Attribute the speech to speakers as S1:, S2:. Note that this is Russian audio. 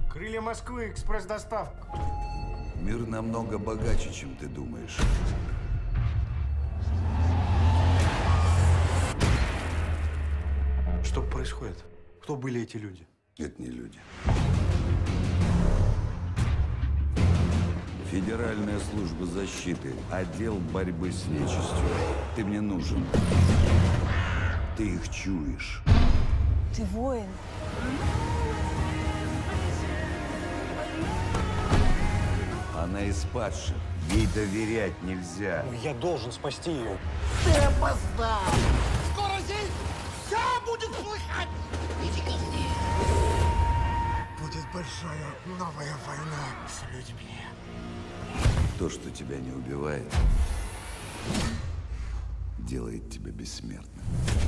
S1: Крылья Москвы, экспресс-доставка.
S2: Мир намного богаче, чем ты думаешь.
S1: Что происходит? Кто были эти люди?
S2: Это не люди. Федеральная служба защиты, отдел борьбы с нечистью. Ты мне нужен. Ты их чуешь.
S3: Ты воин.
S2: Она из падших. Ей доверять нельзя.
S1: Я должен спасти ее.
S4: Ты опоздал! Скоро здесь все будет плохать! Иди ко мне. Будет большая новая война с людьми.
S2: То, что тебя не убивает, делает тебя бессмертным.